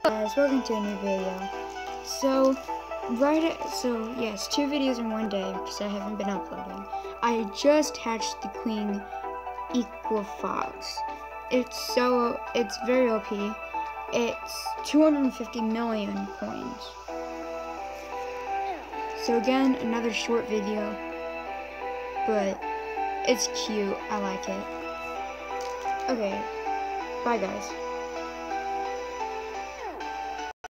Guys, welcome to a new video. So yes, 2 videos in one day because I haven't been uploading. I just hatched the Queen Equifax. It's very OP. It's 250 million coins. So again, another short video, but it's cute. I like it. Okay, bye guys.